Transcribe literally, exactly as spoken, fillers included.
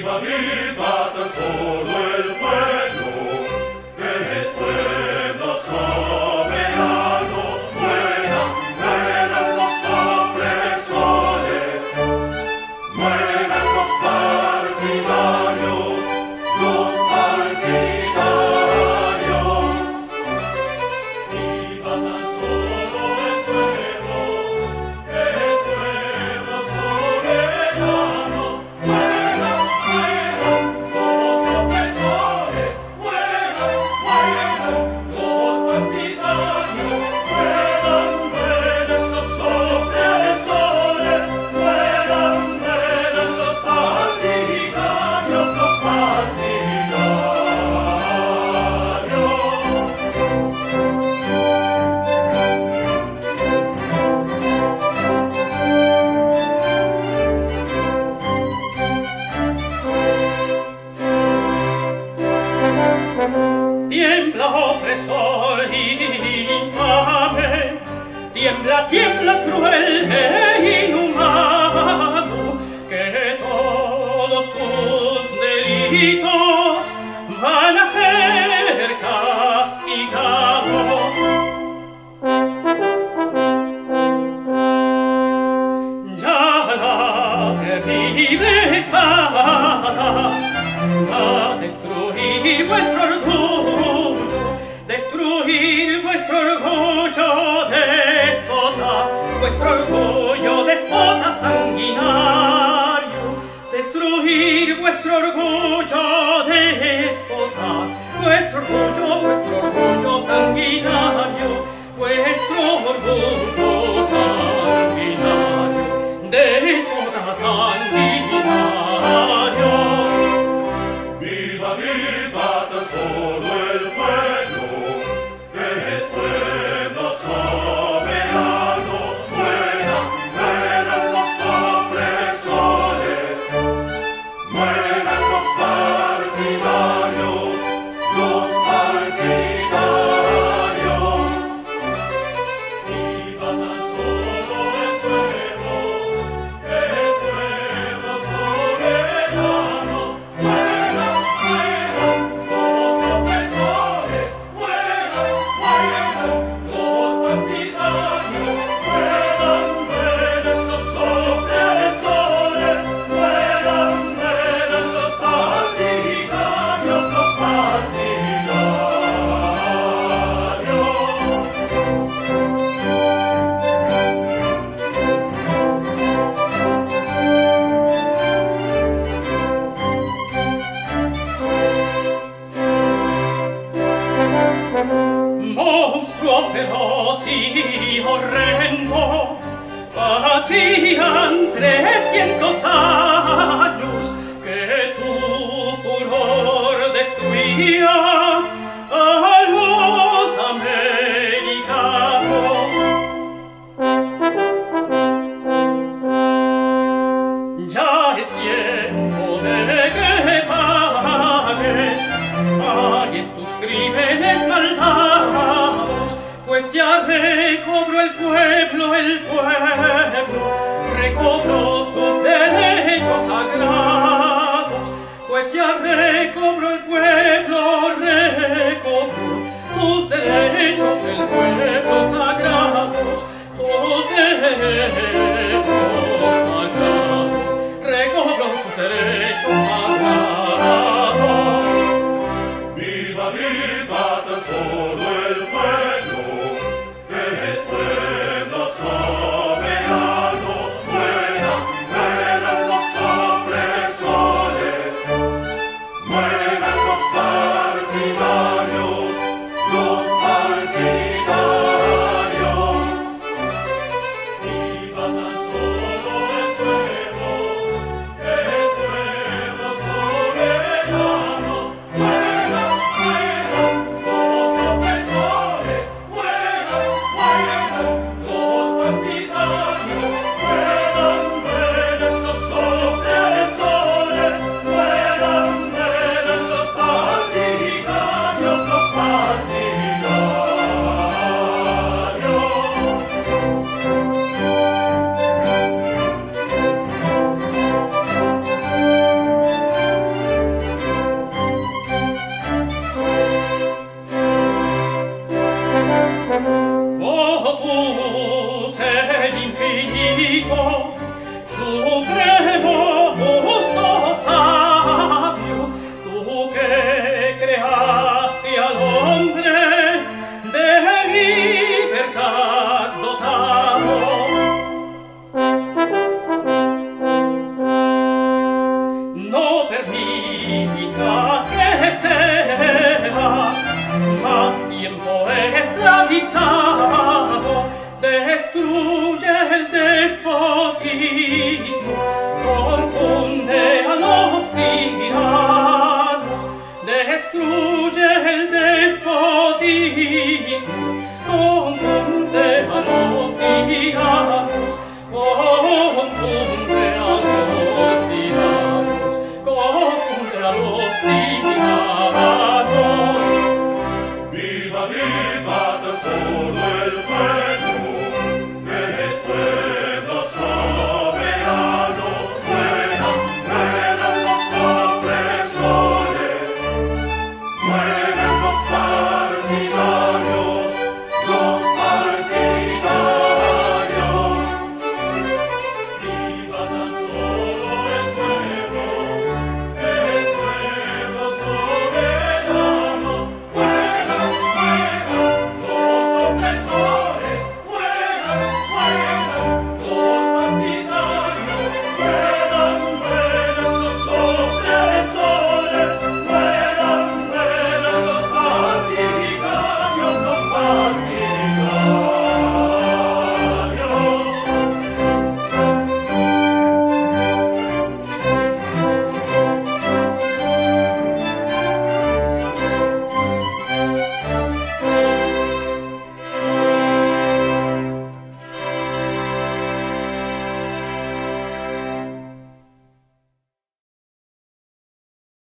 viva tan solo el pueblo, el pueblo soberano. Mueran, mueran los opresores, mueran los partidarios, los partidarios. Viva tan solo el pueblo, el pueblo soberano. Mueran, mueran los opresores, mueran, mueran los partidarios, mueran, mueran los opresores, mueran, mueran los partidarios, los partidarios. Tiembla, opresor infame, tiembla, tiembla, cruel e inhumano, que todos tus delitos van a ser castigados. Ya la terrible espada va a destruir vuestro orgullo, destruir vuestro orgullo déspota, vuestro orgullo déspota sanguinario, destruir vuestro orgullo déspota, vuestro orgullo, vuestro orgullo sanguinario, vuestro orgullo sanguinario, déspota sanguinario. Viva, viva tan solo el pueblo, el pueblo soberano. Mueran, mueran los opresores, mueran los partidarios, los partidarios. Viva tan solo el pueblo, el pueblo soberano. Mueran, mueran los opresores, mueran, mueran los partidarios, mueran, mueran los opresores, mueran, mueran los partidarios, los Monstruo feroz y horrendo, hacían trescientos años que tu furor destruía a los americanos. Ya es tiempo de que pagues, pagues tus crímenes malvados, pues ya recobró el pueblo, el pueblo, recobró sus derechos sagrados, pues ya recobró el pueblo, recobró sus derechos, el pueblo sagrados, sus derechos.